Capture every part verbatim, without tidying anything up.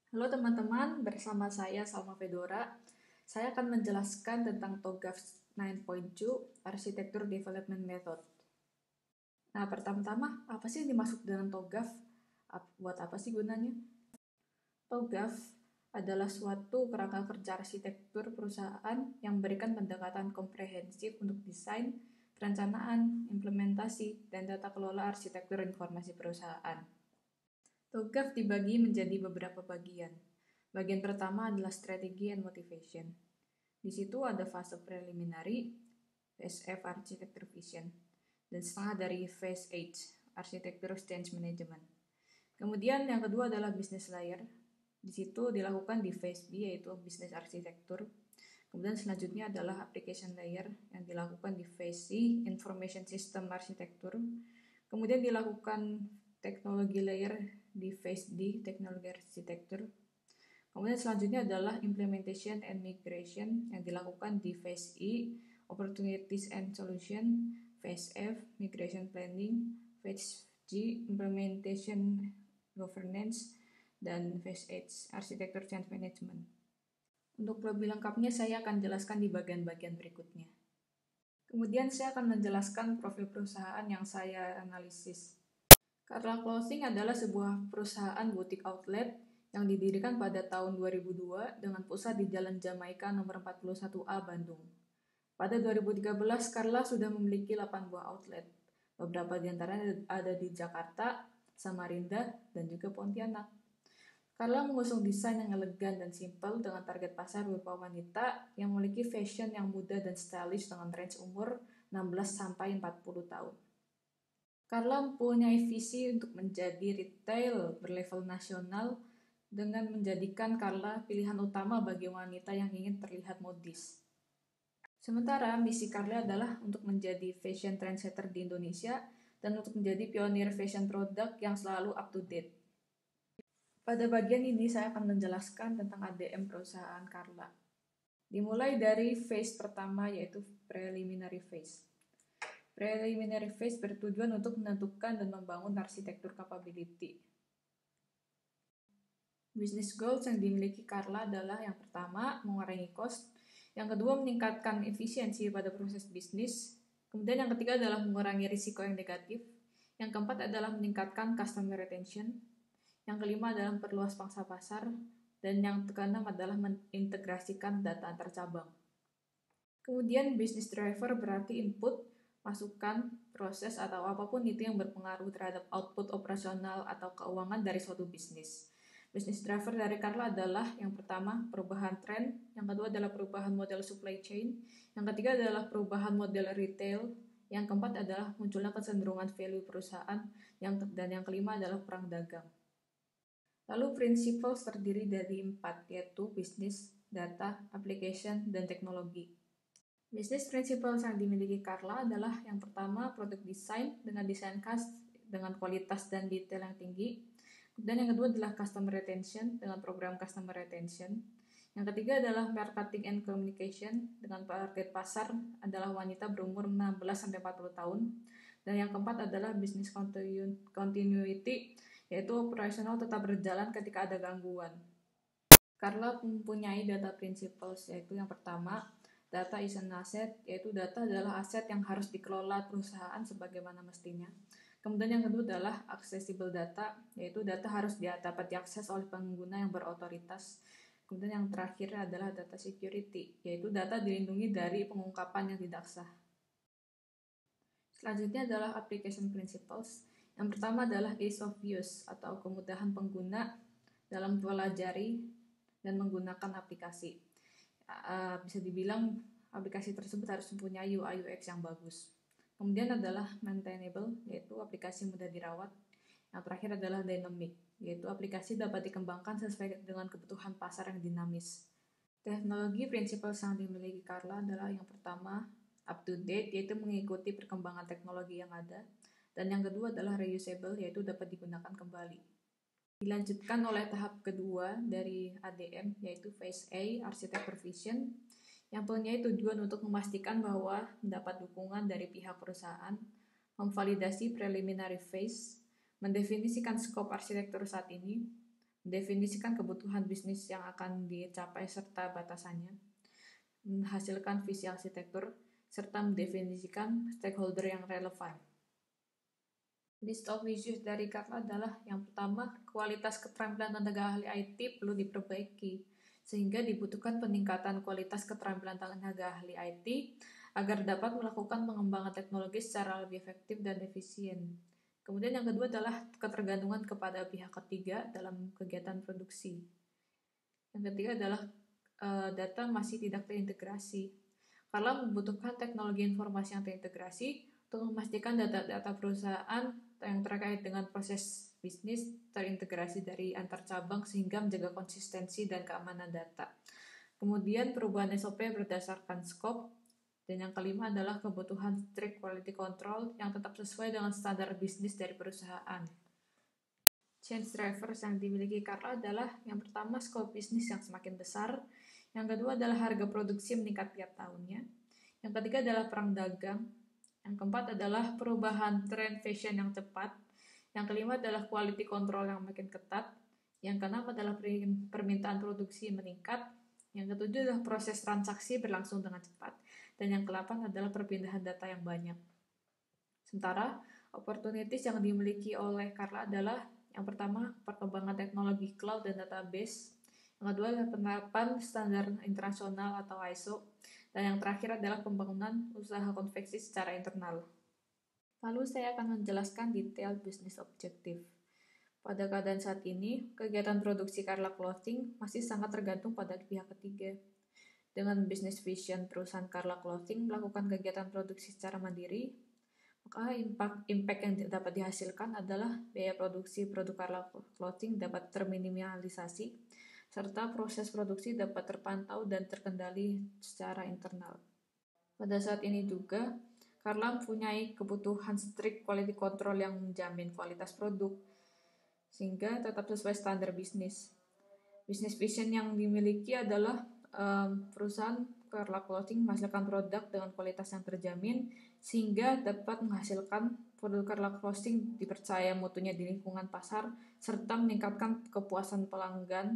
Halo teman-teman, bersama saya Salma Fedora. Saya akan menjelaskan tentang TOGAF sembilan titik dua Arsitektur Development Method. Nah, pertama-tama, apa sih yang dimaksud dengan TOGAF? Buat apa sih gunanya? TOGAF adalah suatu kerangka kerja arsitektur perusahaan yang memberikan pendekatan komprehensif untuk desain, perencanaan, implementasi, dan tata kelola arsitektur informasi perusahaan. TOGAF dibagi menjadi beberapa bagian. Bagian pertama adalah strategi and motivation. Di situ ada fase preliminary, phase F architecture vision, dan setengah dari phase H architecture change management. Kemudian yang kedua adalah business layer. Di situ dilakukan di phase B yaitu business architecture. Kemudian selanjutnya adalah application layer yang dilakukan di phase C information system architecture. Kemudian dilakukan teknologi layer di phase D teknologi architecture. Kemudian selanjutnya adalah implementation and migration yang dilakukan di phase E opportunities and solution, phase F migration planning, phase G implementation governance, dan phase H architecture change management. Untuk lebih lengkapnya saya akan jelaskan di bagian-bagian berikutnya. Kemudian saya akan menjelaskan profil perusahaan yang saya analisis. Carla Clothing adalah sebuah perusahaan butik outlet yang didirikan pada tahun dua ribu dua dengan pusat di Jalan Jamaika nomor empat puluh satu A, Bandung. Pada dua ribu tiga belas, Carla sudah memiliki delapan buah outlet. Beberapa di antaranya ada di Jakarta, Samarinda, dan juga Pontianak. Carla mengusung desain yang elegan dan simpel dengan target pasar berupa wanita yang memiliki fashion yang mudah dan stylish dengan range umur enam belas sampai empat puluh tahun. Carla mempunyai visi untuk menjadi retail berlevel nasional dengan menjadikan Carla pilihan utama bagi wanita yang ingin terlihat modis. Sementara misi Carla adalah untuk menjadi fashion trendsetter di Indonesia dan untuk menjadi pionir fashion produk yang selalu up to date. Pada bagian ini saya akan menjelaskan tentang A D M perusahaan Carla. Dimulai dari phase pertama yaitu preliminary phase. Preliminary phase bertujuan untuk menentukan dan membangun arsitektur capability. Business goals yang dimiliki Carla adalah yang pertama, mengurangi cost. Yang kedua, meningkatkan efisiensi pada proses bisnis. Kemudian yang ketiga adalah mengurangi risiko yang negatif. Yang keempat adalah meningkatkan customer retention. Yang kelima adalah memperluas pangsa pasar. Dan yang keenam adalah mengintegrasikan data antar cabang. Kemudian business driver berarti input, masukan, proses, atau apapun itu yang berpengaruh terhadap output operasional atau keuangan dari suatu bisnis. Business driver dari Carla adalah yang pertama, perubahan tren, yang kedua adalah perubahan model supply chain, yang ketiga adalah perubahan model retail, yang keempat adalah munculnya kecenderungan value perusahaan, yang dan yang kelima adalah perang dagang. Lalu principles terdiri dari empat, yaitu bisnis, data, application, dan teknologi. Business principles yang dimiliki Carla adalah yang pertama, product design dengan desain khas dengan kualitas dan detail yang tinggi. Dan yang kedua adalah customer retention dengan program customer retention. Yang ketiga adalah marketing and communication dengan target pasar adalah wanita berumur enam belas sampai empat puluh tahun. Dan yang keempat adalah business continuity, yaitu operasional tetap berjalan ketika ada gangguan. Carla mempunyai data principles, yaitu yang pertama, data is an asset, yaitu data adalah aset yang harus dikelola perusahaan sebagaimana mestinya. Kemudian yang kedua adalah accessible data, yaitu data harus dapat diakses oleh pengguna yang berotoritas. Kemudian yang terakhir adalah data security, yaitu data dilindungi dari pengungkapan yang tidak sah. Selanjutnya adalah application principles. Yang pertama adalah ease of use atau kemudahan pengguna dalam mempelajari dan menggunakan aplikasi. Uh, bisa dibilang aplikasi tersebut harus mempunyai U I U X yang bagus. Kemudian adalah maintainable, yaitu aplikasi mudah dirawat. Yang terakhir adalah dynamic, yaitu aplikasi dapat dikembangkan sesuai dengan kebutuhan pasar yang dinamis. Teknologi prinsipal yang dimiliki Carla adalah yang pertama, up to date, yaitu mengikuti perkembangan teknologi yang ada. Dan yang kedua adalah reusable, yaitu dapat digunakan kembali. Dilanjutkan oleh tahap kedua dari A D M, yaitu phase A, architecture vision, yang punya tujuan untuk memastikan bahwa mendapat dukungan dari pihak perusahaan, memvalidasi preliminary phase, mendefinisikan skop arsitektur saat ini, mendefinisikan kebutuhan bisnis yang akan dicapai serta batasannya, menghasilkan visi arsitektur, serta mendefinisikan stakeholder yang relevan. List of issues dari Carla adalah yang pertama, kualitas keterampilan tenaga ahli I T perlu diperbaiki, sehingga dibutuhkan peningkatan kualitas keterampilan tenaga ahli I T agar dapat melakukan pengembangan teknologi secara lebih efektif dan efisien. Kemudian yang kedua adalah ketergantungan kepada pihak ketiga dalam kegiatan produksi. Yang ketiga adalah uh, data masih tidak terintegrasi. Karena membutuhkan teknologi informasi yang terintegrasi untuk memastikan data-data perusahaan yang terkait dengan proses bisnis terintegrasi dari antar cabang sehingga menjaga konsistensi dan keamanan data. Kemudian perubahan S O P berdasarkan scope. Dan yang kelima adalah kebutuhan strict quality control yang tetap sesuai dengan standar bisnis dari perusahaan. Change drivers yang dimiliki Carla adalah yang pertama scope bisnis yang semakin besar, yang kedua adalah harga produksi meningkat tiap tahunnya, yang ketiga adalah perang dagang, yang keempat adalah perubahan tren fashion yang cepat, yang kelima adalah quality control yang makin ketat, yang keenam adalah permintaan produksi meningkat, yang ketujuh adalah proses transaksi berlangsung dengan cepat, dan yang kedelapan adalah perpindahan data yang banyak. Sementara, opportunities yang dimiliki oleh Carla adalah yang pertama, perkembangan teknologi cloud dan database. Yang kedua adalah penerapan standar internasional atau I S O. Dan yang terakhir adalah pembangunan usaha konveksi secara internal. Lalu saya akan menjelaskan detail bisnis objektif. Pada keadaan saat ini, kegiatan produksi Carla Clothing masih sangat tergantung pada pihak ketiga. Dengan bisnis vision perusahaan Carla Clothing melakukan kegiatan produksi secara mandiri, maka impact, impact yang dapat dihasilkan adalah biaya produksi produk Carla Clothing dapat terminimalisasi, serta proses produksi dapat terpantau dan terkendali secara internal. Pada saat ini juga, Carla mempunyai kebutuhan strict quality control yang menjamin kualitas produk, sehingga tetap sesuai standar bisnis. Bisnis vision yang dimiliki adalah um, perusahaan Carla Clothing menghasilkan produk dengan kualitas yang terjamin sehingga dapat menghasilkan produk Carla Clothing dipercaya mutunya di lingkungan pasar serta meningkatkan kepuasan pelanggan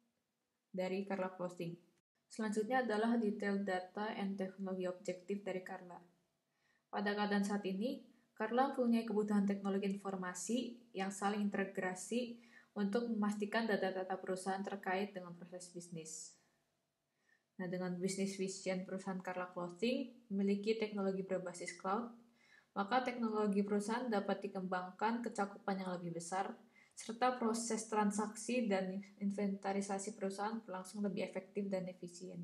dari Carla Clothing. Selanjutnya adalah detail data and teknologi objektif dari Carla. Pada keadaan saat ini, Carla mempunyai kebutuhan teknologi informasi yang saling integrasi untuk memastikan data-data perusahaan terkait dengan proses bisnis. Nah, dengan bisnis vision perusahaan Carla Clothing memiliki teknologi berbasis cloud, maka teknologi perusahaan dapat dikembangkan ke cakupan yang lebih besar, serta proses transaksi dan inventarisasi perusahaan berlangsung lebih efektif dan efisien.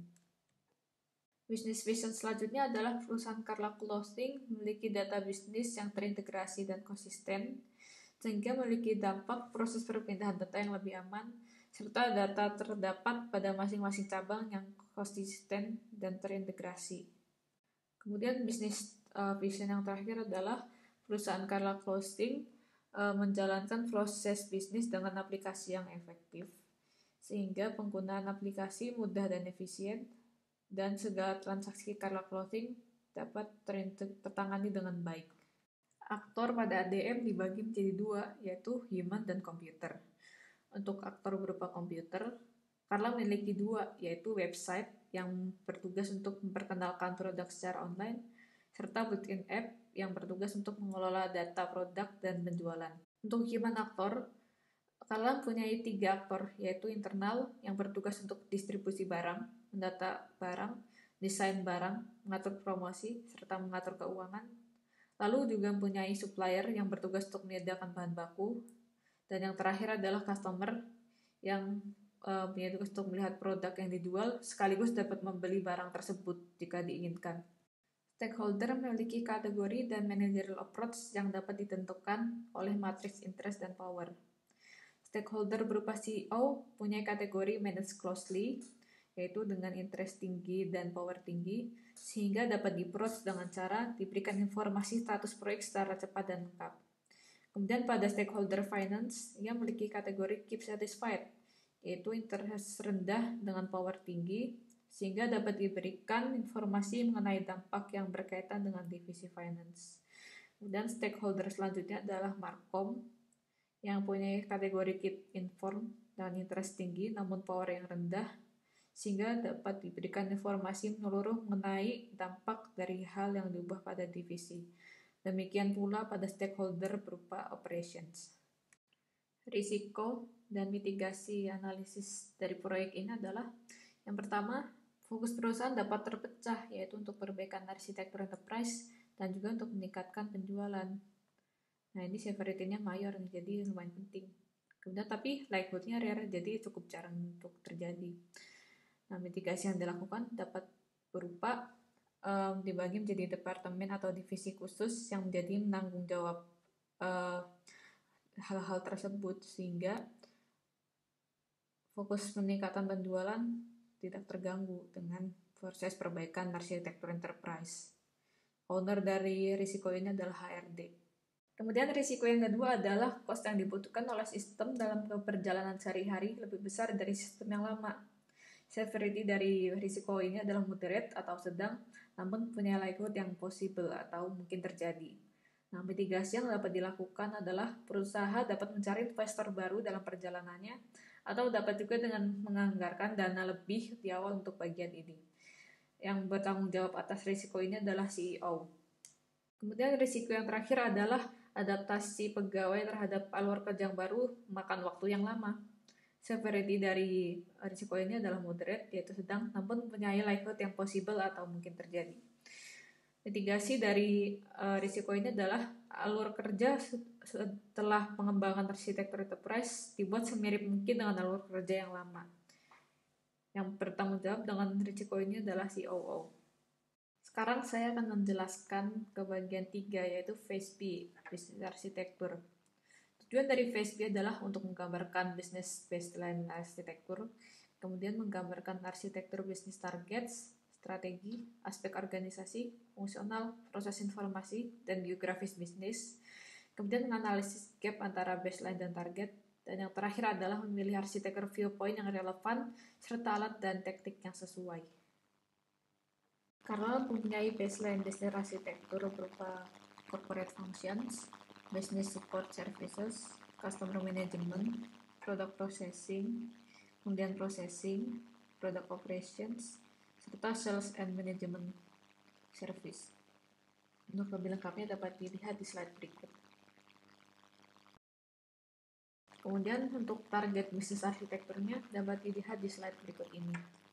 Bisnis vision selanjutnya adalah perusahaan Carla Clothing memiliki data bisnis yang terintegrasi dan konsisten, sehingga memiliki dampak proses perpindahan data yang lebih aman, serta data terdapat pada masing-masing cabang yang konsisten dan terintegrasi. Kemudian bisnis uh, vision yang terakhir adalah perusahaan Carla Clothing uh, menjalankan proses bisnis dengan aplikasi yang efektif, sehingga penggunaan aplikasi mudah dan efisien, dan segala transaksi Carla Clothing dapat tertangani dengan baik. Aktor pada A D M dibagi menjadi dua, yaitu human dan komputer. Untuk aktor berupa komputer, Carla memiliki dua, yaitu website yang bertugas untuk memperkenalkan produk secara online, serta built-in app yang bertugas untuk mengelola data produk dan penjualan. Untuk human aktor, Carla mempunyai tiga aktor, yaitu internal yang bertugas untuk distribusi barang, mendata barang, desain barang, mengatur promosi, serta mengatur keuangan. Lalu juga mempunyai supplier yang bertugas untuk menyediakan bahan baku. Dan yang terakhir adalah customer yang uh, punya tugas untuk melihat produk yang dijual sekaligus dapat membeli barang tersebut jika diinginkan. Stakeholder memiliki kategori dan managerial approach yang dapat ditentukan oleh matriks interest dan power. Stakeholder berupa C E O punya kategori manage closely, yaitu dengan interest tinggi dan power tinggi, sehingga dapat di-approach dengan cara diberikan informasi status proyek secara cepat dan lengkap. Kemudian pada stakeholder finance, ia memiliki kategori keep satisfied, yaitu interest rendah dengan power tinggi, sehingga dapat diberikan informasi mengenai dampak yang berkaitan dengan divisi finance. Kemudian stakeholder selanjutnya adalah markom, yang punya kategori keep informed, dan interest tinggi namun power yang rendah, sehingga dapat diberikan informasi menyeluruh mengenai dampak dari hal yang diubah pada divisi. Demikian pula pada stakeholder berupa operations. Risiko dan mitigasi analisis dari proyek ini adalah yang pertama, fokus perusahaan dapat terpecah, yaitu untuk perbaikan arsitektur enterprise dan juga untuk meningkatkan penjualan. Nah, ini severity-nya mayor, jadi lumayan penting. Kemudian tapi likelihood-nya rare, jadi cukup jarang untuk terjadi. Nah, mitigasi yang dilakukan dapat berupa um, dibagi menjadi departemen atau divisi khusus yang menjadi menanggung jawab uh, hal-hal tersebut, sehingga fokus peningkatan penjualan tidak terganggu dengan proses perbaikan arsitektur enterprise. Owner dari risiko ini adalah H R D. Kemudian risiko yang kedua adalah cost yang dibutuhkan oleh sistem dalam perjalanan sehari-hari lebih besar dari sistem yang lama. Severity dari risiko ini adalah moderate atau sedang, namun punya likelihood yang possible atau mungkin terjadi. Nah, mitigasi yang dapat dilakukan adalah perusahaan dapat mencari investor baru dalam perjalanannya, atau dapat juga dengan menganggarkan dana lebih di awal untuk bagian ini. Yang bertanggung jawab atas risiko ini adalah C E O. Kemudian risiko yang terakhir adalah adaptasi pegawai terhadap alur kerja yang baru memakan waktu yang lama. Severity dari risiko ini adalah moderate, yaitu sedang, namun mempunyai likelihood yang possible atau mungkin terjadi. Mitigasi dari uh, risiko ini adalah alur kerja setelah pengembangan arsitektur enterprise dibuat semirip mungkin dengan alur kerja yang lama. Yang bertanggung jawab dengan risiko ini adalah C O O. Sekarang saya akan menjelaskan ke bagian tiga, yaitu Phase B, bisnis arsitektur. Tujuan dari Phase B adalah untuk menggambarkan bisnis baseline arsitektur, kemudian menggambarkan arsitektur bisnis targets, strategi, aspek organisasi, fungsional, proses informasi, dan geografis bisnis, kemudian menganalisis gap antara baseline dan target, dan yang terakhir adalah memilih arsitektur viewpoint yang relevan, serta alat dan teknik yang sesuai. Karena mempunyai baseline bisnis arsitektur berupa corporate functions, business support services, customer management, product processing, kemudian processing, product operations, serta sales and management service. Untuk lebih lengkapnya dapat dilihat di slide berikut. Kemudian untuk target bisnis arsitekturnya dapat dilihat di slide berikut ini.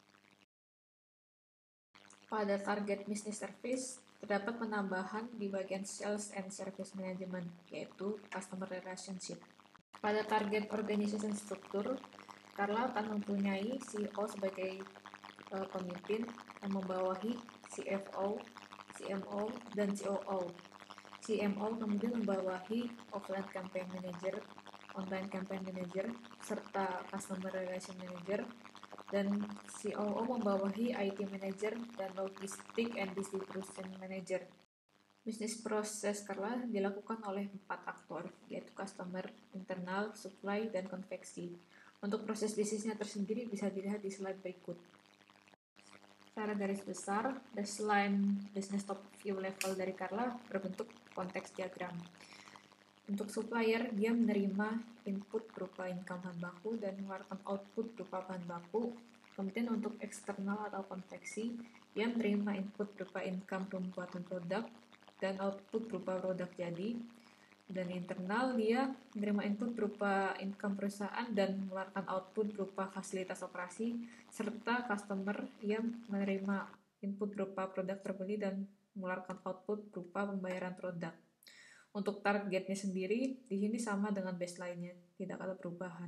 Pada target business service, terdapat penambahan di bagian sales and service management, yaitu customer relationship. Pada target organization struktur, Carla akan mempunyai C E O sebagai uh, pemimpin yang membawahi C F O, C M O, dan C O O. C M O kemudian membawahi offline campaign manager, online campaign manager, serta customer relation manager, dan C O O membawahi I T manager dan logistik and distribution manager. Bisnis proses Carla dilakukan oleh empat aktor, yaitu customer, internal, supply, dan konveksi. Untuk proses bisnisnya tersendiri bisa dilihat di slide berikut. Secara garis besar, baseline business top view level dari Carla berbentuk konteks diagram. Untuk supplier, dia menerima input berupa income bahan baku dan mengeluarkan output berupa bahan baku. Kemudian untuk eksternal atau konveksi, dia menerima input berupa income pembuatan produk dan output berupa produk jadi. Dan internal, dia menerima input berupa income perusahaan dan mengeluarkan output berupa fasilitas operasi, serta customer yang menerima input berupa produk terbeli dan mengeluarkan output berupa pembayaran produk. Untuk targetnya sendiri, di sini sama dengan baseline-nya, tidak ada perubahan.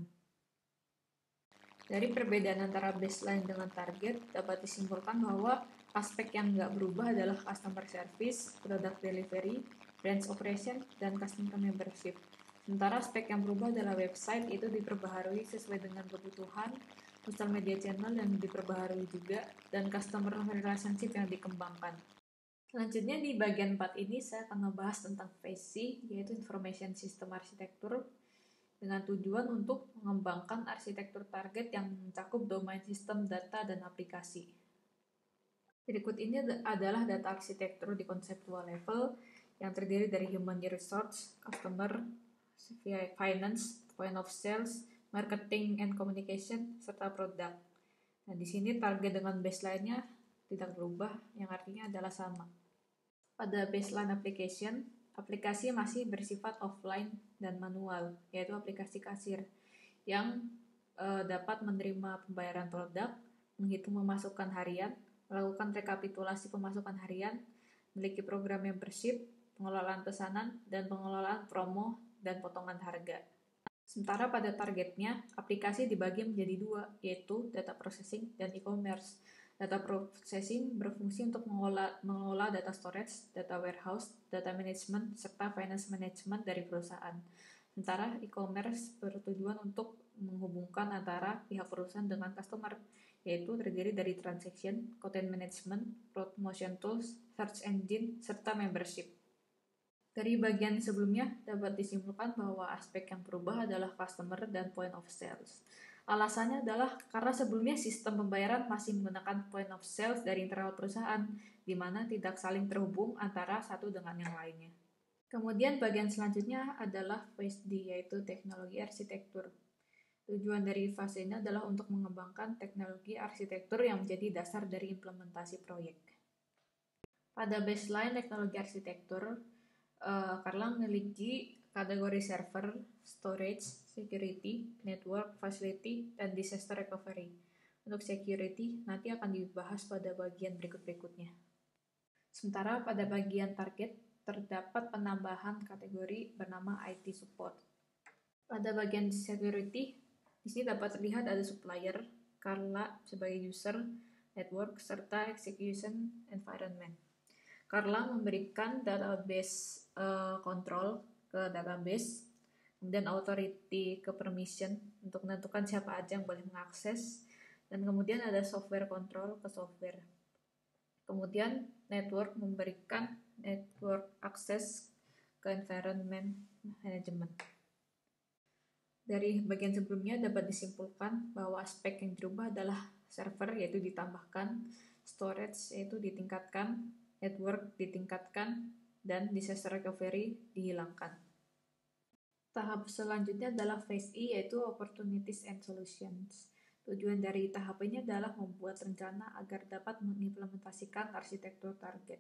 Dari perbedaan antara baseline dengan target, dapat disimpulkan bahwa aspek yang nggak berubah adalah customer service, product delivery, branch operation, dan customer membership. Sementara aspek yang berubah adalah website, itu diperbaharui sesuai dengan kebutuhan, social media channel yang diperbaharui juga, dan customer relationship yang dikembangkan. Selanjutnya di bagian empat ini saya akan membahas tentang Phase C, yaitu Information System Architecture, dengan tujuan untuk mengembangkan arsitektur target yang mencakup domain sistem, data, dan aplikasi. Berikut ini adalah data arsitektur di conceptual level yang terdiri dari human resource, customer, finance, point of sales, marketing and communication, serta produk. Nah, di sini target dengan baseline-nya tidak berubah, yang artinya adalah sama. Pada baseline application, aplikasi masih bersifat offline dan manual, yaitu aplikasi kasir, yang eh, dapat menerima pembayaran produk, menghitung pemasukan harian, melakukan rekapitulasi pemasukan harian, memiliki program membership, pengelolaan pesanan, dan pengelolaan promo dan potongan harga. Sementara pada targetnya, aplikasi dibagi menjadi dua, yaitu data processing dan e-commerce. Data processing berfungsi untuk mengelola, mengelola data storage, data warehouse, data management, serta finance management dari perusahaan. Sementara e-commerce bertujuan untuk menghubungkan antara pihak perusahaan dengan customer, yaitu terdiri dari transaction, content management, promotion tools, search engine, serta membership. Dari bagian sebelumnya, dapat disimpulkan bahwa aspek yang berubah adalah customer dan point of sales. Alasannya adalah karena sebelumnya sistem pembayaran masih menggunakan point of sales dari internal perusahaan, di mana tidak saling terhubung antara satu dengan yang lainnya. Kemudian bagian selanjutnya adalah phase D, yaitu teknologi arsitektur. Tujuan dari fase ini adalah untuk mengembangkan teknologi arsitektur yang menjadi dasar dari implementasi proyek. Pada baseline teknologi arsitektur, Uh, Carlang memiliki kategori server, storage, security, network, facility, dan disaster recovery. Untuk security nanti akan dibahas pada bagian berikut-berikutnya. Sementara pada bagian target terdapat penambahan kategori bernama I T support. Pada bagian security, di sini dapat terlihat ada supplier, Carla sebagai user, network, serta execution environment. Carla memberikan database uh, control ke database, kemudian authority ke permission untuk menentukan siapa aja yang boleh mengakses, dan kemudian ada software control ke software. Kemudian network memberikan network access ke environment management. Dari bagian sebelumnya dapat disimpulkan bahwa aspek yang dirubah adalah server, yaitu ditambahkan, storage, yaitu ditingkatkan, network ditingkatkan, dan disaster recovery dihilangkan. Tahap selanjutnya adalah phase E, yaitu opportunities and solutions. Tujuan dari tahap ini adalah membuat rencana agar dapat mengimplementasikan arsitektur target.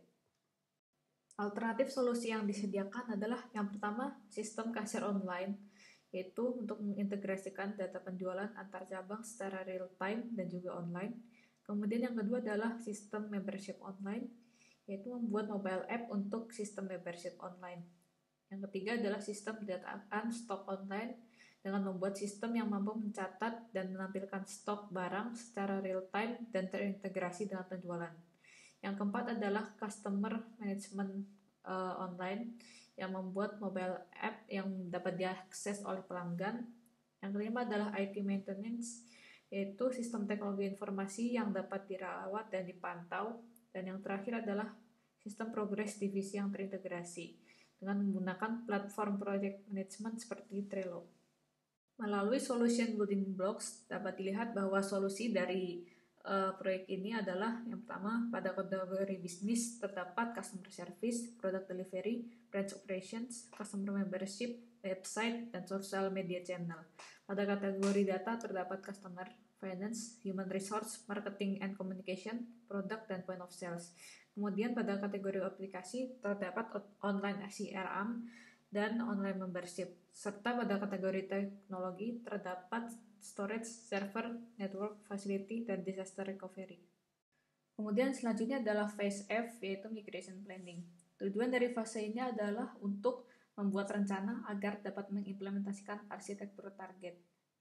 Alternatif solusi yang disediakan adalah yang pertama, sistem kasir online, yaitu untuk mengintegrasikan data penjualan antar cabang secara real time dan juga online. Kemudian yang kedua adalah sistem membership online, yaitu membuat mobile app untuk sistem membership online. Yang ketiga adalah sistem pendataan stok online dengan membuat sistem yang mampu mencatat dan menampilkan stok barang secara real time dan terintegrasi dengan penjualan. Yang keempat adalah customer management uh, online yang membuat mobile app yang dapat diakses oleh pelanggan. Yang kelima adalah I T maintenance, yaitu sistem teknologi informasi yang dapat dirawat dan dipantau. Dan yang terakhir adalah sistem progres divisi yang terintegrasi dengan menggunakan platform project management seperti Trello. Melalui solution building blocks dapat dilihat bahwa solusi dari uh, proyek ini adalah yang pertama, pada kategori bisnis terdapat customer service, product delivery, branch operations, customer membership, website, dan social media channel. Pada kategori data terdapat customer, finance, human resource, marketing and communication, product, dan point of sales. Kemudian pada kategori aplikasi terdapat online C R M dan online membership. Serta pada kategori teknologi terdapat storage, server, network, facility, dan disaster recovery. Kemudian selanjutnya adalah phase F, yaitu migration planning. Tujuan dari fase ini adalah untuk membuat rencana agar dapat mengimplementasikan arsitektur target.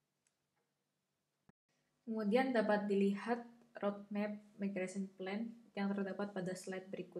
Kemudian dapat dilihat roadmap migration plan yang terdapat pada slide berikut.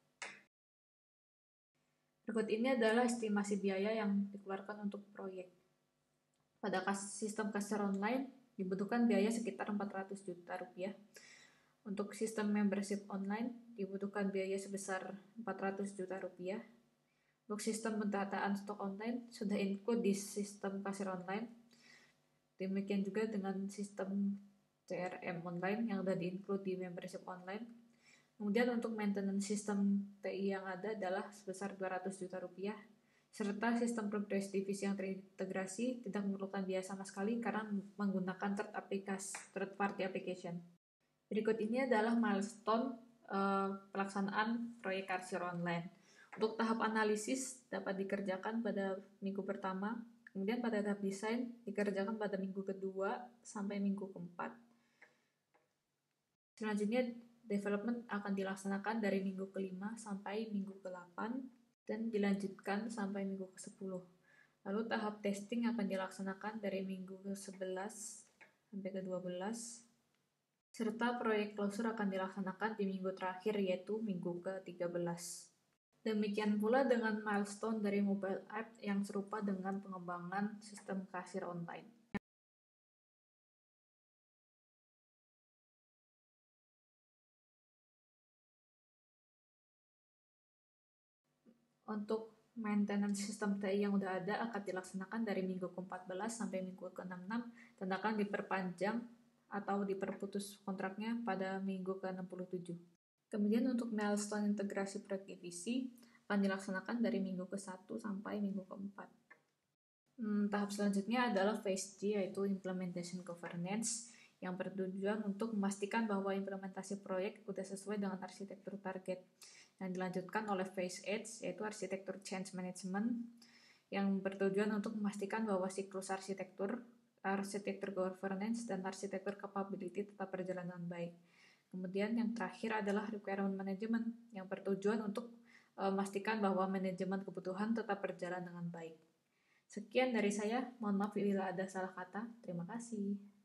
Berikut ini adalah estimasi biaya yang dikeluarkan untuk proyek. Pada sistem kasir online dibutuhkan biaya sekitar empat ratus juta rupiah. Untuk sistem membership online dibutuhkan biaya sebesar empat ratus juta rupiah. Untuk sistem pendataan stok online sudah include di sistem kasir online. Demikian juga dengan sistem C R M online yang sudah di-include di membership online. Kemudian untuk maintenance sistem T I yang ada adalah sebesar dua ratus juta rupiah. serta sistem progres divisi yang terintegrasi tidak memerlukan biaya sama sekali karena menggunakan third, application, third party application. Berikut ini adalah milestone uh, pelaksanaan proyek Karsir Online. Untuk tahap analisis dapat dikerjakan pada minggu pertama, kemudian pada tahap desain dikerjakan pada minggu kedua sampai minggu keempat. Selanjutnya, development akan dilaksanakan dari minggu kelima sampai minggu ke-delapan dan dilanjutkan sampai minggu ke sepuluh. Lalu tahap testing akan dilaksanakan dari minggu ke sebelas sampai ke dua belas, serta proyek closure akan dilaksanakan di minggu terakhir yaitu minggu ke tiga belas. Demikian pula dengan milestone dari mobile app yang serupa dengan pengembangan sistem kasir online. Untuk maintenance sistem T I yang udah ada akan dilaksanakan dari minggu ke empat belas sampai minggu ke enam puluh enam dan akan diperpanjang atau diperputus kontraknya pada minggu ke enam puluh tujuh. Kemudian untuk milestone integrasi proyek divisi akan dilaksanakan dari minggu ke satu sampai minggu ke empat. Hmm, tahap selanjutnya adalah phase G, yaitu implementation governance, yang bertujuan untuk memastikan bahwa implementasi proyek sudah sesuai dengan arsitektur target. Yang dilanjutkan oleh phase H, yaitu arsitektur change management, yang bertujuan untuk memastikan bahwa siklus arsitektur, arsitektur governance, dan arsitektur capability tetap berjalan dengan baik. Kemudian yang terakhir adalah requirement management, yang bertujuan untuk uh, memastikan bahwa manajemen kebutuhan tetap berjalan dengan baik. Sekian dari saya, mohon maaf bila ada salah kata. Terima kasih.